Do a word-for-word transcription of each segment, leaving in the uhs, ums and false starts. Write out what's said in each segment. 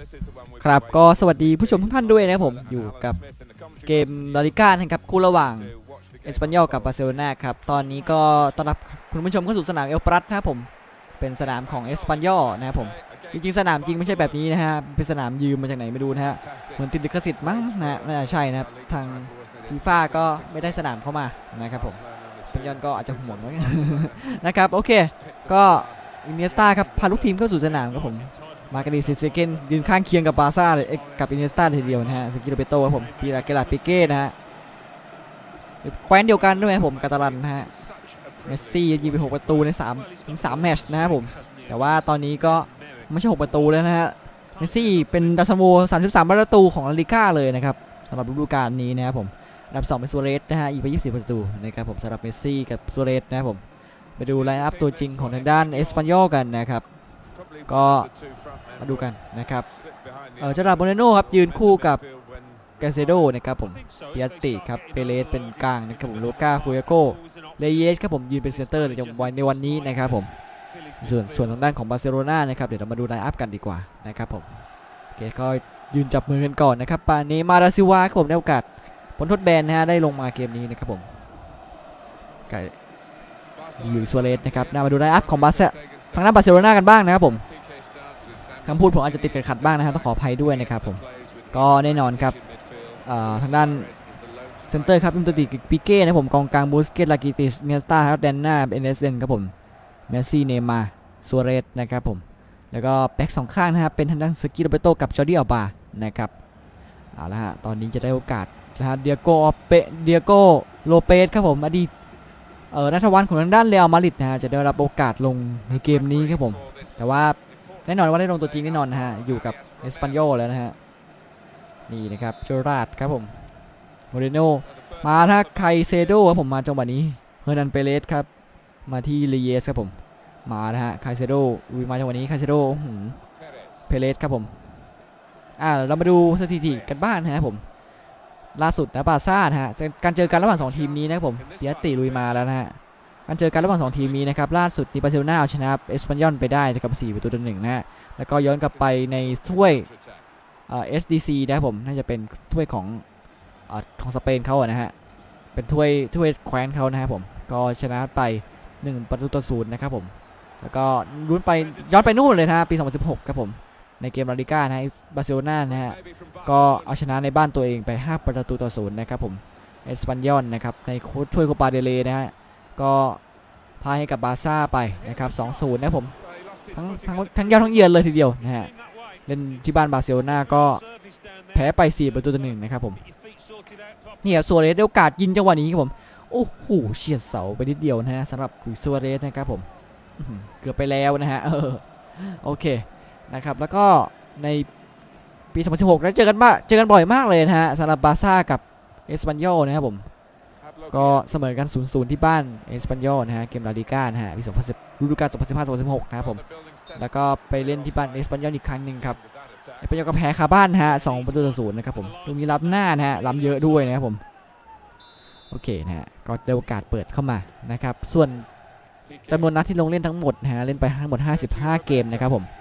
ครับก็สวัสดีผู้ชมทุกท่านด้วยนะครับผมอยู่กับเกมลาลิก้านะครับคู่ระหว่างเอสปันยอลกับบาร์เซโลนาครับตอนนี้ก็ต้อนรับคุณผู้ชมเข้าสู่สนามเอลปรัสนะครับผมเป็นสนามของเอสปันยอลนะครับผมจริงๆสนามจริงไม่ใช่แบบนี้นะฮะเป็นสนามยืมมาจากไหนไม่รู้นะฮะเหมือนติดลิขสิทธิ์มั้งนะน่าจะใช่นะครับทางฟีฟ่าก็ไม่ได้สนามเข้ามานะครับผมเอสปันยอลก็อาจจะห่วงไว้นะครับโอเคก็อินเนสตาครับพาลูกทีมเข้าสู่สนามครับผมมาร์กาดิซิเซเกนยืนข้างเคียงกับบาร์ซ่าเลยกับอินเนสตาทีเดียวนะฮะสกิโรเปโตครับผมปีราเกลาปิเก้นะฮะแคว้นเดียวกันด้วยผมกาตาลันนะฮะเมสซี่ยิงไปหกประตูใน3ถึง3แมตช์นะครับผมแต่ว่าตอนนี้ก็ไม่ใช่หกประตูแล้วนะฮะเมสซี่เป็นดาวซันโวสามสิบสามประตูของลาลิก้าเลยนะครับสำหรับฤดูกาลนี้นะครับผมอันดับสองเป็นซัวเรสนะฮะอีกไปยี่สิบประตูนะครับผมสำหรับเมสซี่กับซัวเรสนะครับผมไปดูไลน์อัพตัวจริงของทางด้านเอสปันยอลกันนะครับก็มาดูกันนะครับเออเจอราโบเนโน่ครับยืนคู่กับกาเซโดนะครับผมปิยาติครับเปเรสเป็นกลางนะครับผมโลกาฟูยาโกเลเยสครับผมยืนเป็นเซนเตอร์ในวันในวันนี้นะครับผมส่วนส่วนทางด้านของบาร์เซโลนานะครับเดี๋ยวเรามาดูไลน์อัพกันดีกว่านะครับผมโอเคก็ยืนจับมือกันก่อนนะครับปาเนมาราซิวาครับผมได้โอกาสพ้นทดแบนนะฮะได้ลงมาเกมนี้นะครับผมไก่หลุยส์ซัวเรสนะครับมาดูไลน์อัพของบาร์เซทางด้านบาร์เซโลนากันบ้างนะครับผมคำพูดผมอาจจะติดขัดบ้างนะครับต้องขออภัยด้วยนะครับผมก็แน่นอนครับทางด้านเซนเตอร์ครับอินเตอร์ติปิเก้นะผมกองกลางบูสเกตลากิติสเนสตาครับแดนน่าเอ็นเอสเอ็นครับผมเมสซี่เนย์มาร์ซัวเรสนะครับผมแล้วก็แบ็กสองข้างนะครับเป็นทางด้านสกิโรเปโตกับจอร์ดิอัลบานะครับเอาละฮะตอนนี้จะได้โอกาสนะฮะเดียโกเปเดียโกโลเปสครับผมอดีตเอ่อนัทวันของทางด้านเรอัลมาดริดนะฮะจะได้รับโอกาสลงในเกมนี้ครับผมแต่ว่าแน่นอนว่าได้ลงตัวจริงแน่นอนนะฮะอยู่กับเอสปันยอลแล้วนะฮะนี่นะครับโจราดครับผมโมเรโนมาถ้าไคเซโดครับผมมาจังหวะนี้เฮอร์นันเปเรสครับมาที่เลเยสครับผมมานะฮะไคเซโดวีมาจังหวะนี้ไคเซโดเปเรสครับผมอ่าเรามาดูสถิติกันบ้างนะฮะผมล่าสุดนะบาร์ซ่านะฮะการเจอกันระหว่างสองทีมนี้นะครับผมเสียติลุยมาแล้วนะฮะการเจอกันระหว่างสองทีมนี้นะครับล่าสุดนี่บาร์เซโลนาเอาชนะเอสปันยอลไปได้กับสี่ประตูต่อหนึ่งนะฮะแล้วก็ย้อนกลับไปในถ้วยเอ่อ เอส ดี ซี นะครับผมน่าจะเป็นถ้วยของเอ่อของสเปนเขาอะนะฮะเป็นถ้วยถ้วยแคว้นเขานะครับผมก็ชนะไปหนึ่งประตูต่อศูนย์นะครับผมแล้วก็ลุ้นไปย้อนไปนู่นเลยนะฮะปีสองพันสิบหกครับผมในเกมลาลิก้านะบาร์เซโลนานะฮะก็เอาชนะในบ้านตัวเองไปห้าประตูต่อศูนย์นะครับผมเอสปันยอลนะครับในถ้วยโคปาเดเลนะฮะก็พาให้กับบาร์ซ่าไปนะครับ สองศูนย์ นะผมทั้งทั้งทั้งยาวทั้งเยือนเลยทีเดียวนะฮะเล่นที่บ้านบาร์เซโลนาก็แพ้ไปสี่ประตูต่อหนึ่งนะครับผมนี่ครับซัวเรสได้โอกาสยิงจังหวะนี้ครับผมโอ้โหเฉียดเสาไปนิดเดียวนะฮะสำหรับลุยซัวเรสนะครับผมเกือบไปแล้วนะฮะเออโอเคนะครับแล้วก็ในปีสองพันสิบหกนั้นเจอกันบ้างเจอกันบ่อยมากเลยนะฮะสำหรับบาร์ซ่ากับเอสปันยอลนะครับผมก็เสมอกัน ศูนย์ศูนย์ ที่บ้านเอสปันยอลนะฮะเกมลาลิก้านะฮะปีสองพันสิบฤดูกาลสองพันสิบห้า สองพันสิบหกนะครับผมแล้วก็ไปเล่นที่บ้านเอสปันยอลอีกครั้งหนึ่งครับเอสปันยอลก็แพ้คาบ้านนะฮะสองประตูต่อศูนย์นะครับผมตรงนี้ล้ำหน้านะฮะล้ำเยอะด้วยนะครับผมโอเคนะฮะก็ได้โอกาสเปิดเข้ามานะครับส่วนจำนวนนัดที่ลงเล่นทั้งหมดนะฮะเล่นไปทั้งหมดห้าสิบห้าเกมนะครับผม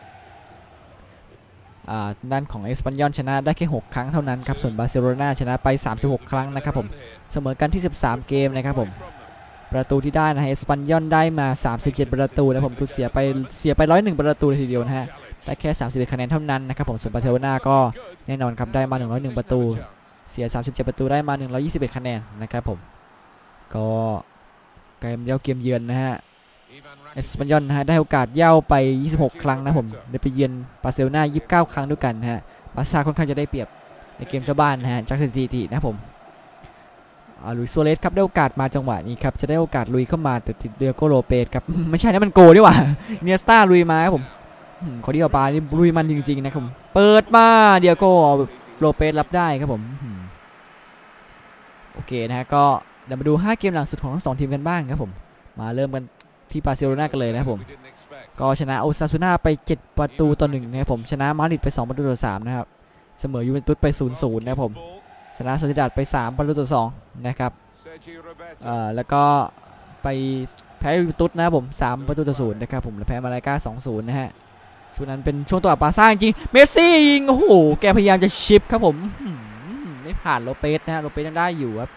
ด้านของเอสปันยอลชนะได้แค่หกครั้งเท่านั้นครับส่วนบาร์เซโลนาชนะไปสามสิบหกครั้งนะครับผมเสมอกันที่สิบสามเกมนะครับผมประตูที่ได้นะฮะเอสปันยอลได้มาสามสิบเจ็ดประตูนะผมถูกเสียไปเสียไปหนึ่งร้อยเอ็ดประตูทีเดียวนะฮะได้แค่สามสิบเอ็ดคะแนนเท่านั้นนะครับผมส่วนบาร์เซโลนาก็แน่นอนครับได้มาหนึ่งร้อยเอ็ดประตูเสียสามสิบเจ็ดประตูได้มาหนึ่งร้อยยี่สิบเอ็ดคะแนนนะครับผมก็เกมเย้าเกมเยือนนะฮะเอสปันยอลนะฮะได้โอกาสเย้าไปยี่สิบหกครั้งนะผมได้ไปเยือนบาร์เซโลนายี่สิบเก้าครั้งด้วยกันนะฮะบาร์ซ่าค่อนข้างจะได้เปรียบในเกมเจ้าบ้านนะฮะจากสถิตินะผมลุยซัวเรสครับได้โอกาสมาจังหวะนี้ครับจะได้โอกาสลุยเข้ามาแต่ติดเดียโกโลเปสครับไม่ใช่นะมันโกดีกว่าเนียสตาลุยมาครับผมคอดิอาปานี่ลุยมันจริงๆนะครับผมเปิดมาเดียโกโลเปสรับได้ครับผมโอเคนะฮะก็เดี๋ยวมาดูห้าเกมหลังสุดของทั้งสองทีมกันบ้างครับผมมาเริ่มกันที่บาร์เซโลนากันเลยนะครับผมก็ชนะโอซาซูน่าไปเจ็ดประตูต่อหนึ่งนะครับผมชนะมาดริดไปสองประตูต่อสามนะครับเสมอยูเวนตุสไป ศูนย์ศูนย์ นะครับผมชนะโซซิดาดไปสามประตูต่อสองนะครับเอ่อแล้วก็ไปแพ้ยูเวนตุสนะครับผมสามประตูต่อศูนย์นะครับผมและแพ้มาลาก้า สองศูนย์ นะฮะช่วงนั้นเป็นช่วงตัวปาซ่าจริงเมสซี่ยิงโอ้โหแกพยายามจะชิปครับผมไม่ผ่านโลเปสนะฮะโลเปสยังได้อยู่ครับ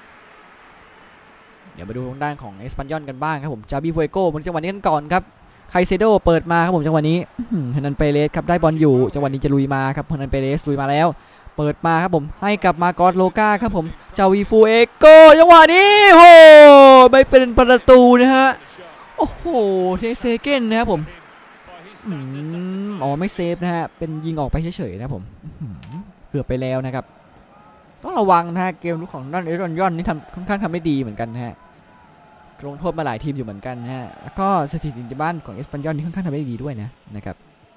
เดี๋ยวมาดูทางด้านของเอสปันยอนกันบ้างครับผมจาบิโฟโก้บนจังหวะนี้กันก่อนครับไคเซโดเปิดมาครับผมจังหวะนี้ฮันนันเปเรสครับได้บอลอยู่จังหวะนี้จะลุยมาครับฮันนันเปเรสลุยมาแล้วเปิดมาครับผมให้กับมากอสโลกาครับผมจาวิฟูเอโกจังหวะนี้โหไม่เป็นประตูนะฮะโอ้โหเทเซเกนนะครับผมอ๋อไม่เซฟนะฮะเป็นยิงออกไปเฉยๆนะผมเกือบไปแล้วนะครับต้องระวังนะฮะเกมลุกของด้านเอรอนยอนนี่ทำค่อนข้างทำได้ดีเหมือนกันนะฮะลงโทษมาหลายทีมอยู่เหมือนกันนะฮะแล้วก็สถิติในบ้านของเอสปันยอนนี่ค่อนข้างทำได้ดีด้วยนะนะครับ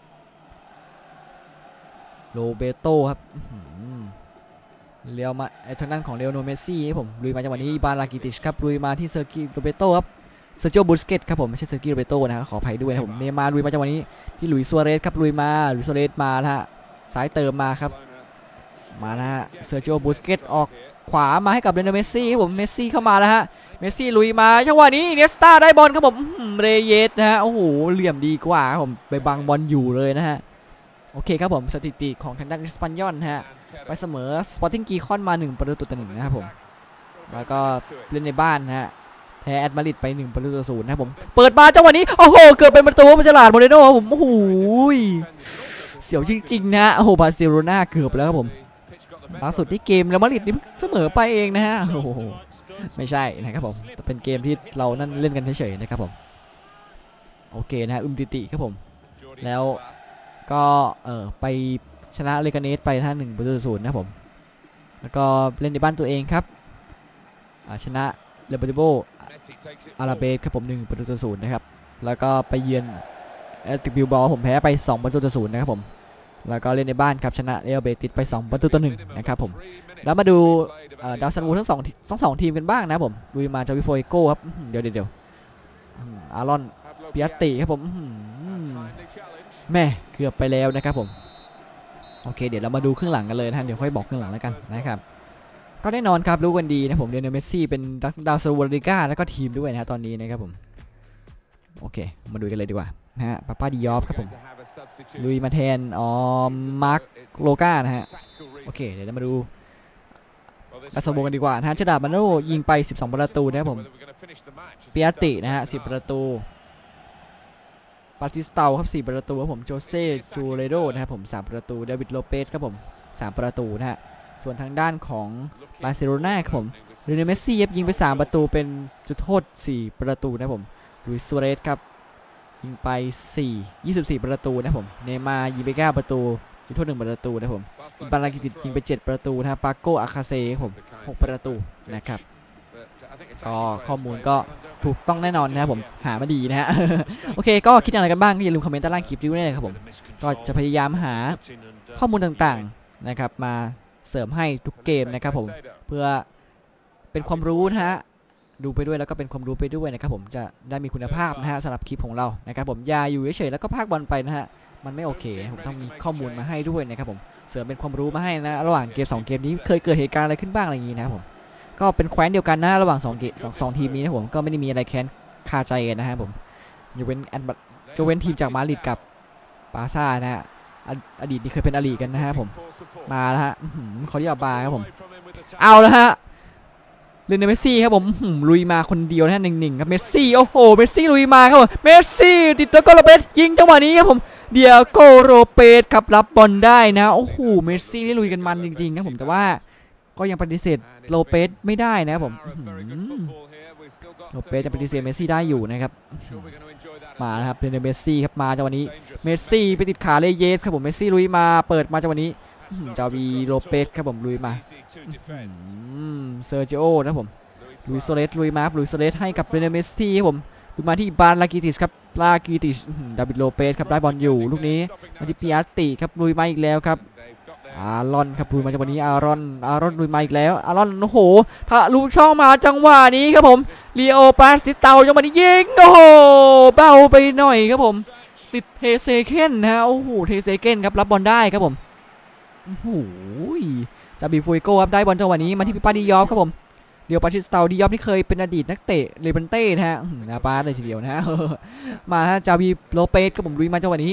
โรเบโตครับเลี้ยวมาทางด้านของเลโอโนเมสซี่ผมลุยมาจังหวะนี้บารากิติชครับลุยมาที่เซอร์กิโรเบโตครับเซอร์จิโอบุสเกตครับผมไม่ใช่เซอร์กิโรเบโตนะครับขออภัยด้วยนะผมเนมาลุยมาจังหวะนี้ที่หลุยส์ซัวเรสครับลุยมาหลุยส์ซัวเรสมานะฮะสายเติมมาครับมานะฮะเซอร์จิโอบุสเกตออกขวามาให้กับเลโอโนเมสซี่ครับผมเมสซี่เข้ามาแล้วฮะเมสซี่ลุยมาจังหวะนี้เนสตาได้บอลครับผมเรเยสนะฮะโอ้โหเหลี่ยมดีกว่าครับผมไปบังบอลอยู่เลยนะฮะโอเคครับผมสถิติของทางด้านเอสปันยอนฮะไปเสมอสปอร์ติ้งกีคอนมาหนึ่งประตูต่อหนึ่งนะครับผมแล้วก็เล่นในบ้านนะฮะแพ้แอตมาดริดไปหนึ่งประตูต่อศูนย์นะครับผมเปิดมาจังหวะนี้โอ้โหเกิดเป็นประตูมันฉลาดโมเรโน่ผมโอ้โหเสียวจริงๆนะโอ้โหบาร์เซโลนาเกือบแล้วครับผมล่าสุดที่เกมแล้วมาดริดนี่เสมอไปเองนะฮะโอ้โหไม่ใช่นะครับผมเป็นเกมที่เรานั่นเล่นกันเฉยๆนะครับผมโอเคนะอุมติติครับผมแล้วก็เออไปชนะเลกาเนสไปท่าหนึ่งประตูศูนย์นะผมแล้วก็เล่นในบ้านตัวเองครับชนะเรเบโบอาราเบสครับผมหนึ่งประตูศูนย์นะครับแล้วก็ไปเยือนแอตติบิลบอลผมแพ้ไปสองประตูศูนย์นะครับผมแล้วก็เล่นในบ้านครับชนะเรอัลเบติสไปสองประตูต่อหนึ่งนะครับผมแล้วมาดูดาวซันวูทั้งสองทั้งสองทีมกันบ้างนะผมลุยมาจาวิโฟโก้ครับเดี๋ยวเดี๋ยวอารอนปิยัตติครับผมแม่เกือบไปแล้วนะครับผมโอเคเดี๋ยวเรามาดูครึ่งหลังกันเลยนะเดี๋ยวค่อยบอกครึ่งหลังแล้วกันนะครับก็แน่นอนครับรู้กันดีนะผมเดนเมสซี่เป็นดาวซันวูริก้าแล้วก็ทีมด้วยนะตอนนี้นะครับผมโอเคมาดูกันเลยดีกว่านะฮะปาป้าดิยอฟครับผมลุยมาแทนอ๋อมาร์คโลกานะฮะโอเคเดี๋ยวเรามาดูอาซาโบกันดีกว่านะฮะเจดาบาโนยิงไปสิบสองประตูนะครับผมปิยัตตินะฮะสิบประตูปาติสเตาครับสี่ประตูครับผมโจเซ่จูเรโดนะครับผมสามประตูเดวิดโลเปสครับผมสามประตูนะฮะส่วนทางด้านของบาร์เซโลนาครับผมเรเนเมสซี่ยิงไปสามประตูเป็นจุดโทษสี่ประตูนะผมลุยส์ซัวเรสครับยิงไปสี่ ยี่สิบสี่ประตูนะผมเนม่ายิงไปเก้าประตูจุดโทษหนึ่งประตูนะผมบารากิติยิงไปเจ็ดประตูนะปาโกอาคาเซ่ผมหกประตูนะครับก็ข้อมูลก็ถูกต้องแน่นอนนะครับผมหามาดีนะฮะ โอเคก็คิดอะไรกันบ้างก็อย่าลืมคอมเมนต์ใต้ล่างคลิปด้วยนะครับผมก็จะพยายามหาข้อมูลต่างๆนะครับมาเสริมให้ทุกเกมนะครับผมเพื่อเป็นความรู้นะฮะดูไปด้วยแล้วก็เป็นความรู้ไปด้วยนะครับผมจะได้มีคุณภาพนะฮะสำหรับคลิปของเรานะครับผมอย่าอยู่เฉยๆแล้วก็พากบอลไปนะฮะมันไม่โอเคผมต้องมีข้อมูลมาให้ด้วยนะครับผมเสริมเป็นความรู้มาให้นะระหว่างเกมสองเกมนี้เคยเกิดเหตุการณ์อะไรขึ้นบ้างอะไรอย่างนี้นะครับผมก็เป็นแคว้นเดียวกันนะระหว่างสองเกมสองทีมนี้นะผมก็ไม่ได้มีอะไรแค้นคาใจกันนะครับผมยกเว้นแอนบัตยกเว้นทีมจากมาดริดกับบาร์ซ่านะฮะอดีตนี่เคยเป็นอลีกันนะฮะผมมาแล้วฮะเขาเรียกบาร์ครับผมเอาแล้วฮะเลโอเนลเมสซี่ครับผมลุยมาคนเดียวนะหนึ่งๆครับเมสซี่โอ้โหเมสซี่ลุยมาครับผมเมสซี่ติดตัวโกโรเปสยิงจังหวะนี้ครับผมเดียโกโรเปสครับรับบอลได้นะโอ้โหเมสซี่นี่ลุยกันมันจริงๆนะผมแต่ว่าก็ยังปฏิเสธโลเปสไม่ได้นะผมโลเปสยังปฏิเสธเมสซี่ได้อยู่นะครับมานะครับเลโอเนลเมสซี่ครับมาจังหวะนี้เมสซี่ไปติดขาเลเยสครับผมเมสซี่ลุยมาเปิดมาจังหวะนี้จาวีโลเปสครับผมลุยมาเซอร์จิโอนะผมลุยโซเลสลุยมาลุยโซเลสให้กับเรเนเมสซี่ครับผมลุยมาที่บาร์ลากิติสครับลากิติสดาวิดโลเปสครับได้บอลอยู่ลูกนี้มาที่ปิยัตติครับลุยมาอีกแล้วครับอารอนครับลุยมาจังหวะนี้อารอนอารอนลุยมาอีกแล้วอารอนโอ้โหถ้าลูกช่องมาจังหวะนี้ครับผมลีโอปาสติเตาจังหวะนี้ยิงโอ้โหเบาไปหน่อยครับผมติดเทเซเคนนะฮะโอ้โหเทเซเคนครับรับบอลได้ครับผมโอ้โหจาบิฟูโก้ครับได้บอลจังหวะนี้มาที่ปิปาดิยอฟครับผมเดียวปาชิสตาดิยอฟที่เคยเป็นอดีตนักเตะเลเบนเต้นะฮะนาปาเลยทีเดียวนะฮะมาฮะจาบิโลเปสครับผมลุยมาจังหวะนี้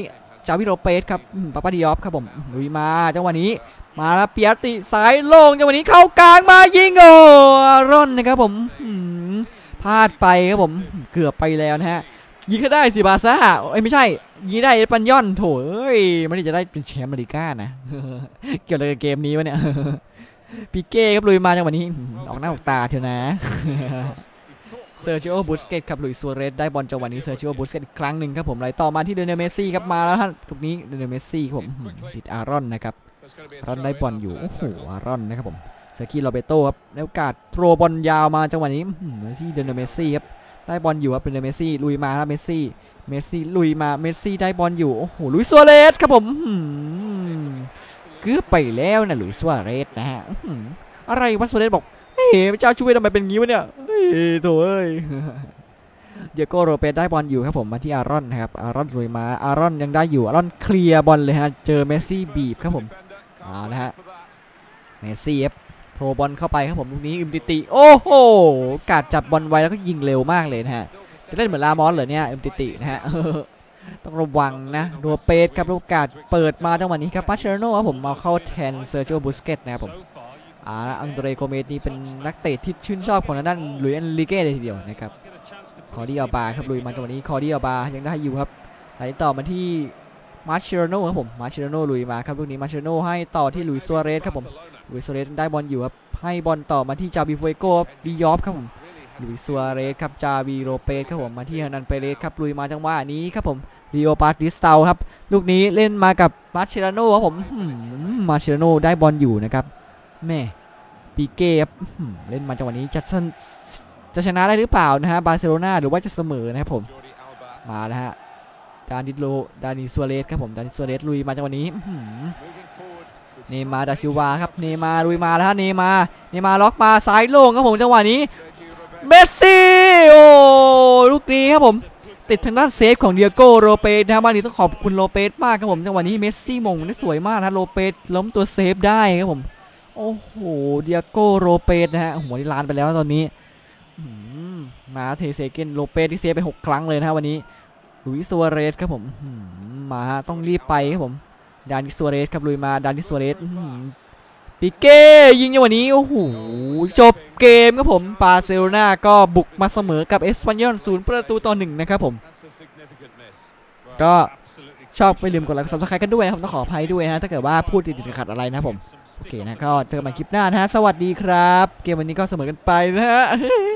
จาวิโรเปสครับปาปาดิออฟครับผมลุยมาจังหวะนี้มาแล้วเปียติสายโล่งจังหวะนี้เข้ากลางมายิงโอ้ร่อนนะครับผมพลาดไปครับผมเกือบไปแล้วนะฮะยิงก็ได้สิบาซ่าเอ้ยไม่ใช่ยิงได้เอสปันยอนโถเอ้ยมันจะได้เป็นแชมป์อเมริกานะเกี่ยวอะไรกับเกมนี้วะเนี่ยปิเก้ครับลุยมาจังหวะนี้ออกหน้าออกตาเถอะนะเซอร์จิโอบุสเกตครับลุยซัวเรสได้บอลจังหวะนี้เซอร์จิโอบุสเกตอีกครั้งหนึ่งครับผมไหลต่อมาที่เดนเนเมซี่ครับมาแล้วฮะทุกนี้เดนเนเมซี่ครับผมติดอารอนนะครับอารอนได้บอลอยู่โอ้โหอารอนนะครับผมเซอร์กิโรเบโต้ครับในโอกาสโทรบอลยาวมาจังหวะนี้ที่เดนเนเมซี่ครับได้บอลอยู่ครับเดนเนเมซี่ลุยมาครับเมสซี่เมสซี่ลุยมาเมสซี่ได้บอลอยู่โอ้โหลุยซัวเรสครับผมเกือบไปแล้วนะลุยซัวเรสนะฮะอะไรวะซัวเรสบอกเฮ้ยพระเจ้าช่วยทำไมเป็นงี้วะเนี่ยเฮ้ยโถ่เอ้ยเดียโกโรเปสได้บอลอยู่ครับผมมาที่อารอนนะครับอารอนลุยมาอารอนยังได้อยู่อารอนเคลียร์บอลเลยฮะเจอเมสซี่บีบครับผมเอาละฮะเมสซี่ครับโทรบอลเข้าไปครับผมลูกนี้อึมติติโอ้โหกาดจับบอลไว้แล้วก็ยิงเร็วมากเลยนะฮะจะเล่นเหมือนลามอสเหรอเนี่ยอึมติตินะฮะต้องระวังนะโรเปสครับโอกาสเปิดมาจังหวะนี้ครับมาเชโรโน่ครับผมมาเข้าแทนเซอร์จิโอบุสเกตนะครับผมอ่าอังเดรโกเมสนี่เป็นนักเตะที่ชื่นชอบของด้านลุยส์ เอนริเก้เลยทีเดียวนะครับคอร์ดิอัลบาครับลุยมาจังหวะนี้คอร์ดิอัลบายังได้อยู่ครับไหลต่อมาที่มาเชโรโน่ครับผมมาเชโรโน่ลุยมาครับลูกนี้มาเชโรโน่ให้ต่อที่ลุยส์ซัวเรสครับผมลุยส์ซัวเรสได้บอลอยู่ครับให้บอลต่อมาที่จาบิฟูเอโกดิยอฟครับผมลุยส์ซัวเรสครับจาบิโรเปสครับผมมาที่ฮานันเปเรสครับลุยมาจังหวะนี้ครับผมดิโอปาติสเตาครับลูกนี้เล่นมากับมาเชโรโน่ครับผมมาเชโรโน่ได้บอลอยู่นะครับแม่ปีเก้ครับเล่นมาจังหวะนี้จะจะชนะได้หรือเปล่านะฮะบาร์เซโลนาหรือว่าจะเสมอนะครับผมมาแล้วฮะดานิโลดานิซัวเรสครับผมดานิซัวเรสลุยมาจังหวะนี้เนมาดาซิลวาครับเนมาลุยมาแล้วเนมาเนมาล็อกมาซ้ายโล่งครับผมจังหวะนี้เมสซี่โอ้ลูกนี้ครับผมติดทางด้านเซฟของเดียโก้โรเปสนะวันนี้ต้องขอบคุณโรเปสมากครับผมจังหวะนี้เมสซี่มงได้สวยมากนะโรเปสล้มตัวเซฟได้ครับผมโอ้โหเดียโก้โรเปสนะฮะหัวนี่ลานไปแล้วตอนนี้มาเทเซเกนโรเปสที่เซฟไปหกครั้งเลยนะวันนี้ลุยซัวเรสครับผมมาต้องรีบไปครับผมดานิซัวเรสครับลุยมาดานิซัวเรสปิเก้ยิงในวันนี้โอ้โหจบเกมครับผมบาร์เซโลนาก็บุกมาเสมอกับเอสปันยอลศูนย์ประตูต่อหนึ่งนะครับผมก็ชอบไปลืมกดไลค์กดซับสไครต์กันด้วยนะครับต้องขออภัยด้วยนะถ้าเกิดว่าพูดติดขัดอะไรนะผมโอเคนะก็เจอกันใหม่คลิปหน้านะฮะสวัสดีครับเกมวันนี้ก็เสมอกันไปนะฮะ